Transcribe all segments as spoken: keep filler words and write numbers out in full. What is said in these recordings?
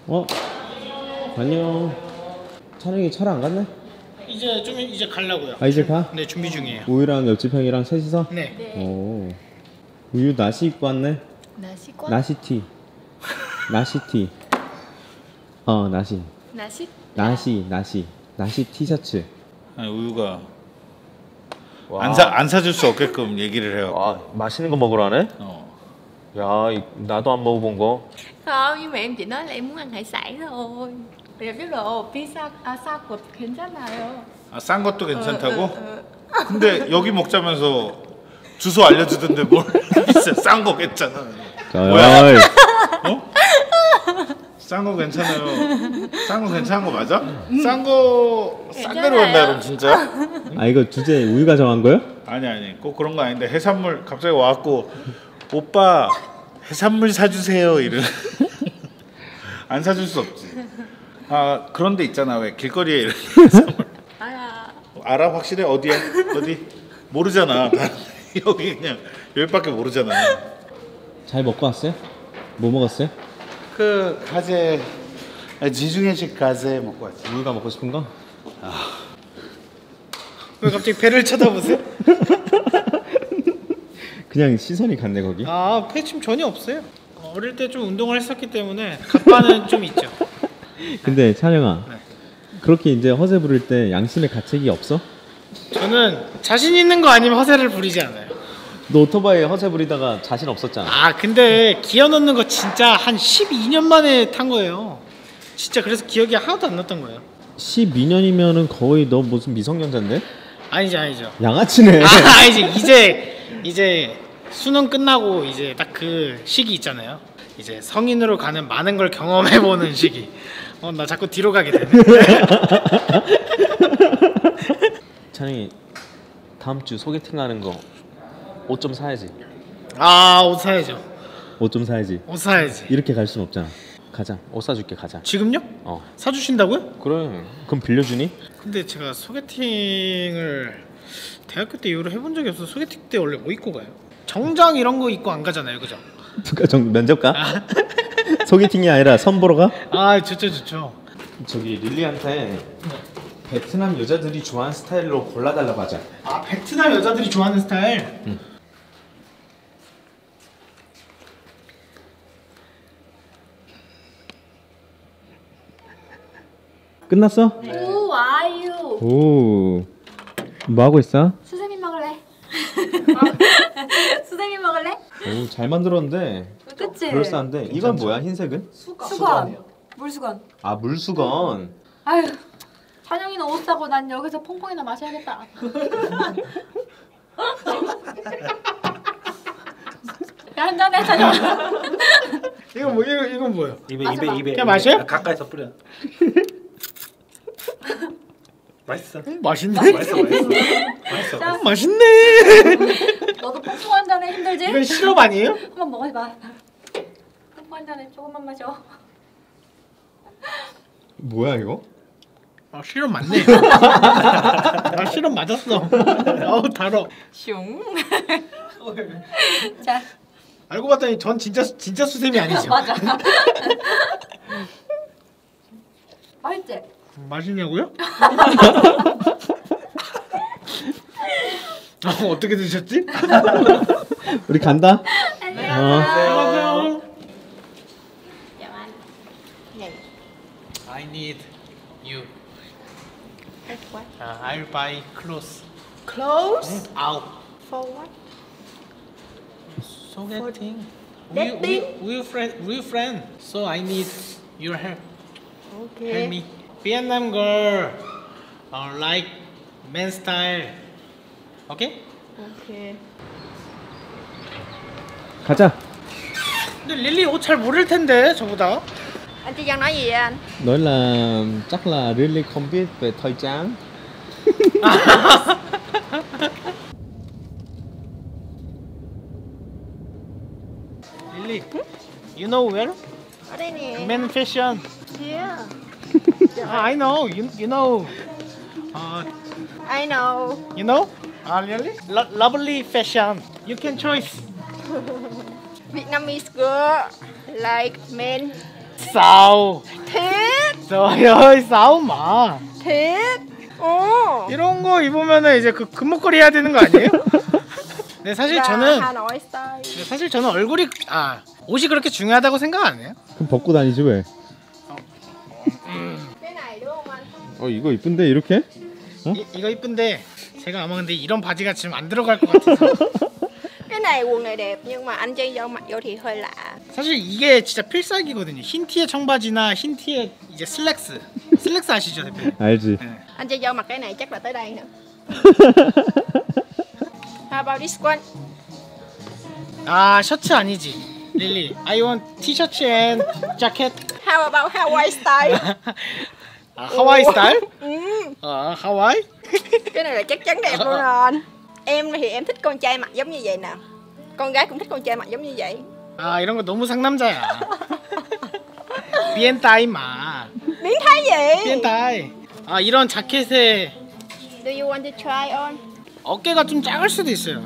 어? 안녕. 찬영이 차를 안 갔네? 이제 좀 이제 가려고요. 아 이제 가? 네, 준비 중이에요. 우유랑 옆집 형이랑 셋이서? 네. 네. 오. 우유 나시 입고 왔네? 나시과? 나시티. 나시티. 어 나시. 나시? 나시 나시. 나시 티셔츠. 아니, 우유가 안 사 안 사줄 수 없게끔 얘기를 해요. 아 맛있는 거 먹으러 하네? 어. 야 이, 나도 안 먹어본 거. Không, nhưng mà em chỉ nói là em muốn ăn hải sản thôi. Bây giờ đồ pizza, 아, 싸고 괜찮아요. 아, 싼 것도 괜찮다고? 어, 어, 어. 근데 여기 먹자면서 주소 알려주던데 뭘 비싸 싼 거 괜찮아. 뭐야? 어? 싼 거 괜찮아요. 싼 거 괜찮은 거 맞아? 싼 거 싼 대로 간다 그럼 진짜? 아 이거 주제 우유가 정한 거요? 아니 아니 꼭 그런 거 아닌데 해산물 갑자기 와갖고 오빠 해산물 사주세요 이런. 안 사줄 수 없지. 아 그런 데 있잖아 왜 길거리에 이런 해산물. 알아. 알아 확실해? 어디야? 어디? 모르잖아. 여기 그냥 여기밖에 모르잖아. 잘 먹고 왔어요? 뭐 먹었어요? 그 가재 지중해식 가재 먹고 왔지. 우유가 먹고 싶은 거? 왜 갑자기 배를 쳐다보세요? 그냥 시선이 갔네 거기. 아, 패침 전혀 없어요. 어릴 때 좀 운동을 했었기 때문에 갑바는 좀 있죠. 근데 찬영아 네. 그렇게 이제 허세 부릴 때 양심의 가책이 없어? 저는 자신 있는 거 아니면 허세를 부리지 않아요. 너 오토바이에 허세 부리다가 자신 없었잖아. 아, 근데 기어 넣는 거 진짜 한 십이 년 만에 탄 거예요. 진짜 그래서 기억이 하나도 안 났던 거예요. 십이 년이면은 거의 너 무슨 미성년자인데? 아니죠, 아니죠. 양아치네. 아, 이제 이제 이제 수능 끝나고 이제 딱 그 시기 있잖아요. 이제 성인으로 가는 많은 걸 경험해 보는 시기. 어, 나 자꾸 뒤로 가게 되네. 찬영이 다음 주 소개팅 가는 거 옷 좀 사야지. 아, 옷 사야죠. 옷 좀 사야지. 옷 사야지. 이렇게 갈 순 없잖아. 가자. 옷 사줄게. 가자. 지금요? 어. 사주신다고요? 그래. 그럼 빌려주니? 근데 제가 소개팅을 대학교 때 이후로 해본 적이 없어서 소개팅 때 원래 뭐 입고 가요? 정장 이런 거 입고 안 가잖아요, 그죠? 누가 정 면접 가? 소개팅이 아니라 선 보러 가? 아, 좋죠, 좋죠. 저기 릴리한테 베트남 여자들이 좋아하는 스타일로 골라달라고 하자. 아, 베트남 여자들이 좋아하는 스타일. 응. 끝났어? Who are you? 오. 뭐 하고 있어? 수세미 먹을래? 수세미 먹을래? 오, 잘 만들었는데. 그치? 그럴싸한데. 이건 뭐야? 흰색은? 수건. 물수건. 아, 물수건. 아유, 찬영이는 옷 사고 난 여기서 퐁퐁이나 마셔야겠다. 야, 한잔해, 찬영. 이거 뭐 이거 이건 뭐예요? 입에 마셔봐. 입에 입에 그냥 마셔요? 입에 가까이서 뿌려. 맛있어. 음, 맛있네. 맛있어 맛있어. 맛있어. 자, 음, 맛있네. 너도 퐁퐁 한 잔해. 힘들지? 이건 시럽 아니에요? 한번 먹어봐. 퐁퐁 한 잔해. 조금만 마셔. 뭐야, 이거? 아, 시럽 맞네. 아, 시럽 맞았어. 어우, 달어. 슝. 자, 알고 봤더니 전 진짜 진짜 수세미 아니죠? 맞아. 맛있지? 음, 맛있냐고요? 어, 어떻게 드셨지? 우리 간다. 안녕. 안녕하세요. Chào anh. Này. I need you. Take what? Uh, I'll buy clothes. Clothes? Out. For what? 소개팅. Dating? We we friend we friend. So I need your help. Okay. Help me. Vietnam girl. Uh, like men style. Okay? Okay. 가자. 근데 릴리 옷 잘 모를 텐데 저보다. Anh Chi Văn nói gì vậy anh? Nói là chắc là really không biết về thời trang. 릴리. You know where? Ở đây nè. Men fashion. Yeah. Ah, I know. You you know. Uh, I know. you know? Ah, really? Lo lovely fashion. You can choose. Vietnamese girl like men 싸우. Thiệt. Trời ơi, 싸우 마. Thiệt. Ồ. 이런 거 입으면은 이제 그 금목걸이 해야 되는 거 아니에요? 네, 사실 Là 저는 Hà Nội style. 네, 사실 저는 얼굴이 아 옷이 그렇게 중요하다고 생각 안 해요. 그럼 벗고 다니지 왜? Cái này đúng không anh? 어 이거 이쁜데 이렇게? 어? 이, 이거 이쁜데 제가 아마 근데 이런 바지가 지금 안 들어갈 것 같아서 Cái này quần này đẹp nhưng mà anh Trang vô mặc vô thì hơi lạ. 사실 이게 진짜 필살기거든요. 흰 티에 청바지나 흰 티에 이제 슬랙스. 슬랙스 아시죠, 대표님? 알지. 네. Anh Trang vô mặc cái này chắc là tới đây nữa. How about this one? 아 셔츠 아니지, 릴리. I want 티셔츠 and jacket. How about Hawaii style? 아 하와이 스타일? Ừ. 아 하와이? Cái này là chắc chắn đẹp luôn rồi anh. Em thì em thích con trai mặc giống như vậy nè. Con gái cũng thích con trai mặc giống như vậy. 아 이런 거 너무 상남자야. 비엔타이 마. Biến thái gì? 비엔타이. 아 이런 자켓에 Do you want to try on? 어깨가 좀 작을 수도 있어요.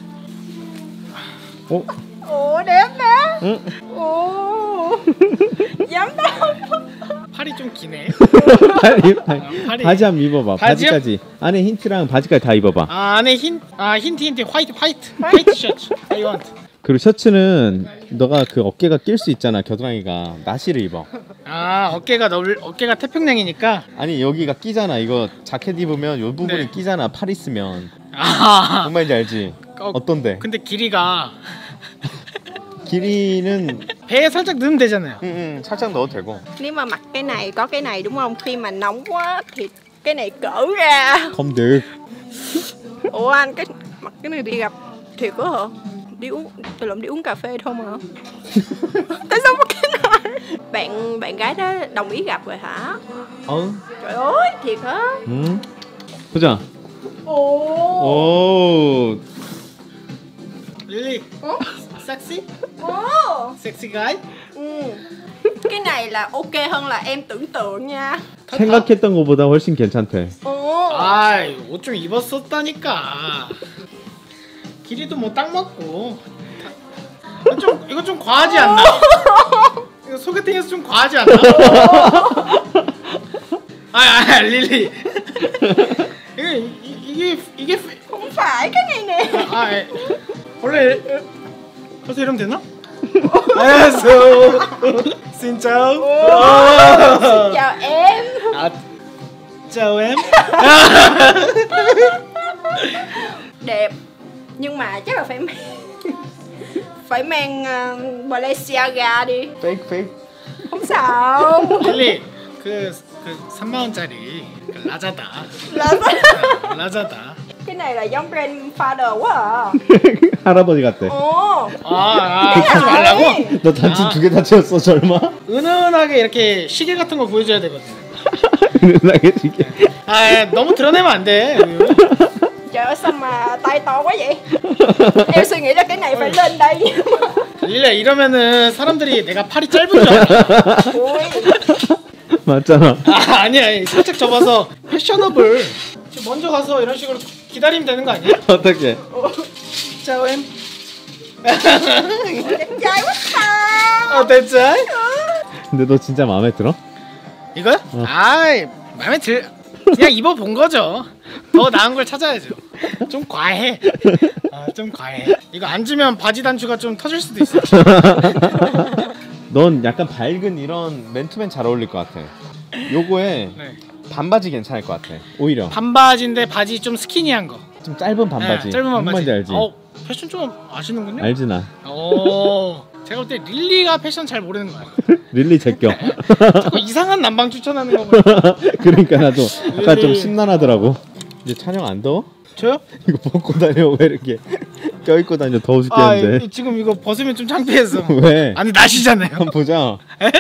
어? Ủa đẹp nè. 응? Ồ. Giống đâu? 팔이 좀 기네. 빨리, 팔이. 빨리. 바지 한번 입어봐. 바지요? 바지까지. 안에 흰티랑 바지까지 다 입어봐. 아 안에 흰아 흰티 흰티 화이트 화이트 화이트 셔츠. I want. 그리고 셔츠는 너가 그 어깨가 낄 수 있잖아. 겨드랑이가 나시를 입어. 아 어깨가 넓 어깨가 태평양이니까. 아니 여기가 끼잖아. 이거 자켓 입으면 요 부분이 네. 끼잖아. 팔 있으면. 아 뭔 말인지 알지? 어, 어떤데? 근데 길이가 길이는 배에 살짝 넣으면 되잖아요. 응, 응, 살짝 넣어도 되고. Nếu mà mặc cái này có cái này đúng không? Khi mà nóng quá thì cái này cỡ ra. không được. Ủa anh cái mặc cái này đi gặp thiệt quá hả? Đi uống tôi lộn đi uống cà phê thôi mà. Tại sao mặc cái này? Bạn bạn gái đó đồng ý gặp rồi hả? 어? Trời ơi thiệt hả? 응? 보자. Ồ. 오. 릴리. Ủa? 섹시? Ồ. 섹시 가이? Ừ. Cái này là ok hơn là em tưởng tượng nha. 생각했던 것보다 훨씬 괜찮대. Ồ. 아이 옷 좀 입었었다니까. 길이도 뭐 딱 맞고. 이거 좀 이거 좀 과하지 않나? 이거 소개팅에서 좀 과하지 않나? 아, 아 릴리. 이게 이- 이게 이게 Không phải cái này nè. 아 에, 원래 그래서 이러면 되나? 알았어. 진짜. Xin chào em. 아, chào em. Đẹp. Nhưng mà chắc là phải mang phải mang uh, Balenciaga đi. fake fake. Không sao. 릴리 그, 그 삼만 원짜리 그 라자다. Là 라자다. cái này là giống grandfather quá à. 할아버지 같대. Ồ. 아, 아 하지 말라고? 너 단추 아. 두 개 다 채웠어 설마? 은은하게 이렇게 시계 같은 거 보여줘야 되거든. 은은하게 시계. 아 야, 너무 드러내면 안 돼. Trời ơi sao mà tay to quá vậy? Em suy nghĩ là cái này phải lên đây. 릴리야 이러면은 사람들이 내가 팔이 짧은 줄 알아. Ui. 맞잖아. 아 아니야 살짝 접어서 패셔너블. 지금 먼저 가서 이런 식으로 기다리면 되는 거 아니야? 어떻게? chào em. Đẹp trai quá ta. 어 됐지? 근데 너 진짜 마음에 들어? 이거요? 어. 아이 마음에 들 그냥 입어본 거죠. 더 나은 걸 찾아야죠. 좀 과해. 아, 좀 과해. 이거 안 주면 바지 단추가 좀 터질 수도 있어. 넌 약간 밝은 이런 맨투맨 잘 어울릴 것 같아. 요거에 네. 반바지 괜찮을 것 같아. 오히려 반바지인데 바지 좀 스키니한 거. 좀 짧은 반바지. 네, 짧은 뭔 반바지. 말인지 알지? 어, 패션 좀 아시는군요. 알지 나. 오, 제가 볼 때 릴리가 패션 잘 모르는 거야. 릴리 제껴. 자꾸 이상한 남방 추천하는 거 보니까. 그러니까 나도 아까 좀 릴리. 심란하더라고. 이제 찬영 안 더워? 저요? 이거 벗고 다녀 왜 이렇게 껴입고 다녀 더워 아, 죽겠는데. 이- 지금 이거 벗으면 좀 창피해서. 왜? 아니 나시잖아요. 한번 보자. 에?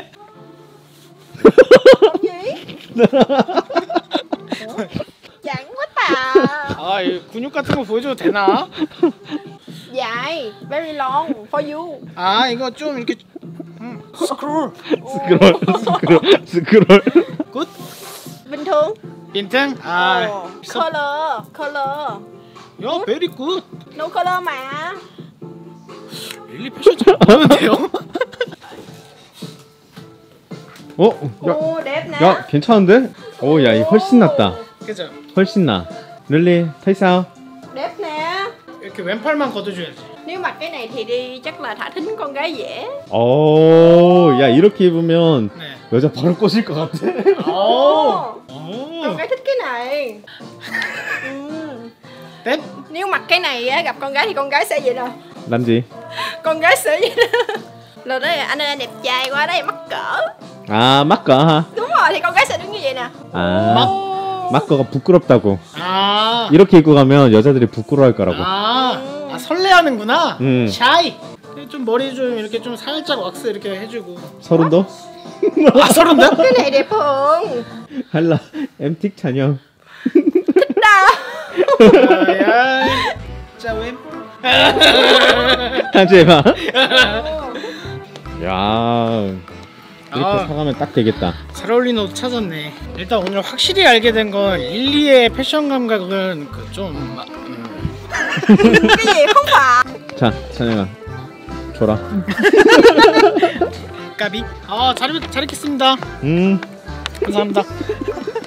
Chán quá ta. 아, 이 근육 같은 거 보여줘도 되나? Dài, very long for you. 아, 이거 좀 이렇게 음, 스크롤. 스크롤 스크롤 스크롤. 굿. Bình thường. 빈틈. 아, Ồ. Color, color. 야, 베리 굿. No color mà. 릴리 패션 잘 모르는데요? 어? Ồ đẹp nè. 야, 야 괜찮은데? 오, 야, 이 훨씬 낫다. 그죠? 훨씬 나. 릴리, thấy sao? Đẹp nè. 이렇게 왼팔만 걷어줘야지. Nếu mặc cái này thì đi chắc là thả thính con gái dễ. 오, 야 이렇게 입으면 네. 여자 바로 꼬실 것 같아. 오. Con gái thích cái này. Ừ. 넵. Nếu mặc cái này á, gặp con gái thì con gái sẽ vậy nè. làm gì? Con gái sẽ vậy nè. Rồi đấy anh ơi anh đẹp trai quá đấy mắc cỡ. 아, mắc cỡ hả? Đúng rồi thì con gái sẽ đứng như vậy nè. 아, Ồ. mắc cỡ 부끄럽다고. 아. 이렇게 입고 가면 여자들이 부끄러워할 거라고. 아. 아 설레하는구나. 음. 샤이. 좀 머리 좀 이렇게 좀 살짝 왁스 이렇게 해주고. 서른도? 아 서른데? Cái này đẹp hơn. hay là em thích 찬영? Thích đâu. 아야. 자 왼볼. 하지 해봐. 야, 이렇게 아. 사가면 딱 되겠다. 잘 어울리는 옷 찾았네. 일단 오늘 확실히 알게 된 건 릴리의 패션 감각은 그좀 음. Cái gì không phải. 자, 찬영아, 줘라. 까비. 아 잘, 잘 입겠습니다. 음. 감사합니다.